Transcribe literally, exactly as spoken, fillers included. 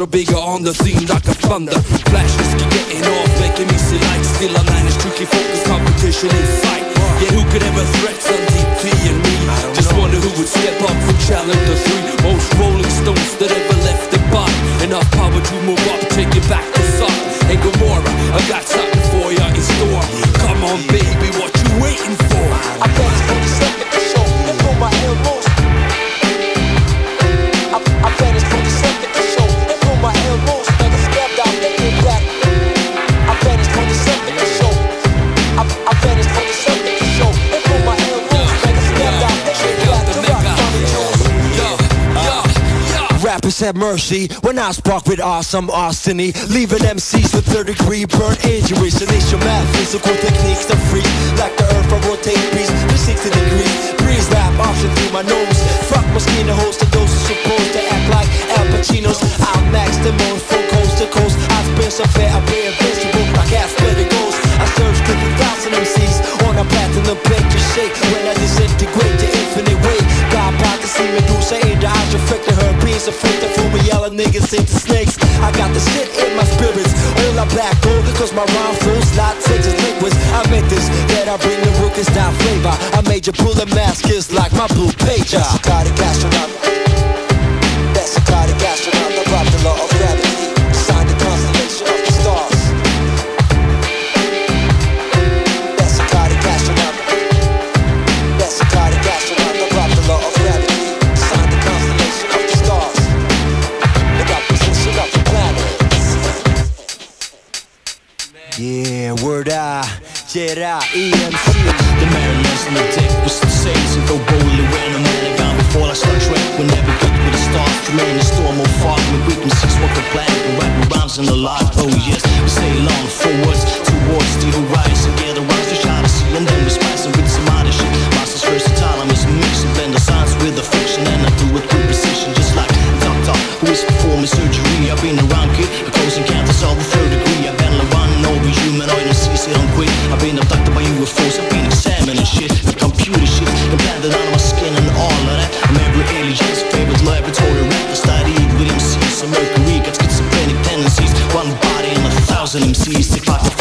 extra bigger on the scene like a thunder. Flashes keep getting off, making me see light. Still I manage to keep focused, competition in sight. Yeah, who could ever threaten D P and me? Just wonder who would step up and challenge the three most rolling stones that ever left the body. Enough power to move up, take it back to sun. Hey Gomorrah, I got something for ya in store. Come on baby, what you waiting for? I bet it's for the second to show and pull my elbows. I, I bet it's for the second to show and pull my elbows. Never stepped out, they get back. I bet it's for the second to show. I, I bet it's for the second to show and pull my elbows. Never stepped out, they get back to rock funny jokes. Rappers have mercy when I spark with awesome arsony, leaving M Cs with third degree burn injuries. Initial math, physical techniques that freeze like the earth. I rotate beats to sixty degrees. Breeze rap option through my nose. Fuck mosquito host and those who supposed to act like Al Pacinos. I'll max the most from coast to coast. I spin so fair, I be invincible like aspergillus. I serve fifty thousand M Cs on a platinum picture shake when I disintegrate the infinite way. God about to see Medusa in the eyes, reflecting her beams of filter for me, yelling niggas into snakes. I got the shit in my spirits, all I black gold, cause my rhyme flows like Texas liquids. I meant this, that I bring the rookie style flavor. I made you pull the maskers like my blue pager. Psychotic astronaut. That psychotic astronaut that brought the law of gravity. Signed the constellation of the stars. That psychotic astronaut. That psychotic astronaut that brought the law of gravity. Signed the constellation of the stars. They got position of the planet. Yeah, word I, Jedi, E M C. The mariners on the deck was the sails and go boldly when I'm man gone before I start track. We're never good with the stars. Remain the storm or fog with weaknesses. Walk the planet and rapping rhymes in the lot. Oh yes, we sail on forwards towards the horizon. Get the rhymes to try to see and then we spice it with some other shit. Masters versatile, I'm just mix and blend the science with the fiction and I do it with precision, just like Doctor who is performing surgery. I've been around kid, the close encounters of the third degree. I've been around over humanoid and see it on quick. I've been abducted by U F Os, I've been examining shit, the computer shit, implanted on my skin and all of that. I'm every alien's favorite laboratory rat. I studied with M Cs, so Mercury got schizophrenic tendencies. One body and a thousand M Cs, if I can